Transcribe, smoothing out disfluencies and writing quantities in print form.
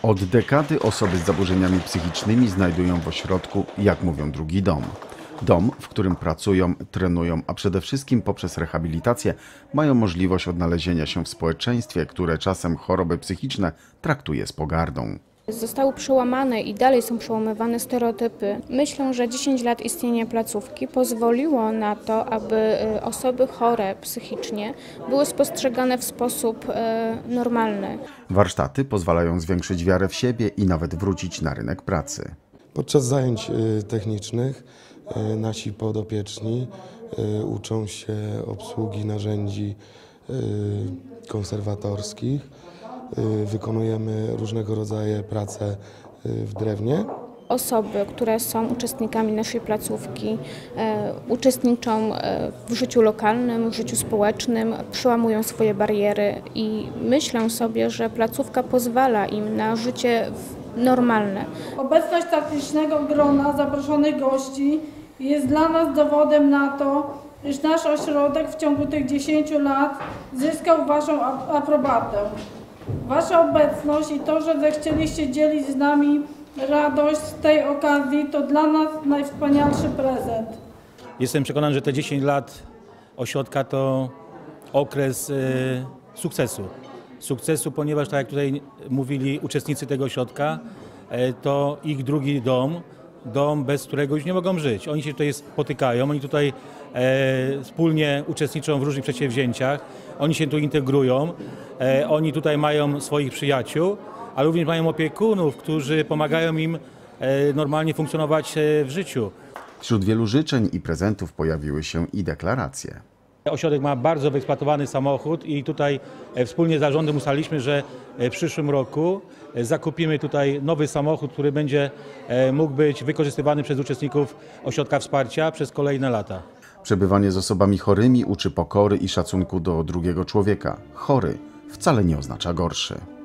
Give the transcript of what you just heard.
Od dekady osoby z zaburzeniami psychicznymi znajdują w ośrodku, jak mówią, drugi dom. Dom, w którym pracują, trenują, a przede wszystkim poprzez rehabilitację mają możliwość odnalezienia się w społeczeństwie, które czasem choroby psychiczne traktuje z pogardą. Zostały przełamane i dalej są przełamywane stereotypy. Myślę, że 10 lat istnienia placówki pozwoliło na to, aby osoby chore psychicznie były spostrzegane w sposób normalny. Warsztaty pozwalają zwiększyć wiarę w siebie i nawet wrócić na rynek pracy. Podczas zajęć technicznych nasi podopieczni uczą się obsługi narzędzi konserwatorskich. Wykonujemy różnego rodzaju prace w drewnie. Osoby, które są uczestnikami naszej placówki, uczestniczą w życiu lokalnym, w życiu społecznym, przełamują swoje bariery i myślę sobie, że placówka pozwala im na życie normalne. Obecność tak licznego grona zaproszonych gości jest dla nas dowodem na to, iż nasz ośrodek w ciągu tych 10 lat zyskał Waszą aprobatę. Wasza obecność i to, że zechcieliście dzielić z nami radość z tej okazji, to dla nas najwspanialszy prezent. Jestem przekonany, że te 10 lat ośrodka to okres sukcesu, ponieważ tak jak tutaj mówili uczestnicy tego ośrodka, to ich drugi dom, bez którego już nie mogą żyć. Oni się tutaj spotykają, oni tutaj wspólnie uczestniczą w różnych przedsięwzięciach, oni się tu integrują, oni tutaj mają swoich przyjaciół, a również mają opiekunów, którzy pomagają im normalnie funkcjonować w życiu. Wśród wielu życzeń i prezentów pojawiły się i deklaracje. Ośrodek ma bardzo wyeksploatowany samochód i tutaj wspólnie z zarządem ustaliliśmy, że w przyszłym roku zakupimy tutaj nowy samochód, który będzie mógł być wykorzystywany przez uczestników ośrodka wsparcia przez kolejne lata. Przebywanie z osobami chorymi uczy pokory i szacunku do drugiego człowieka. Chory wcale nie oznacza gorszy.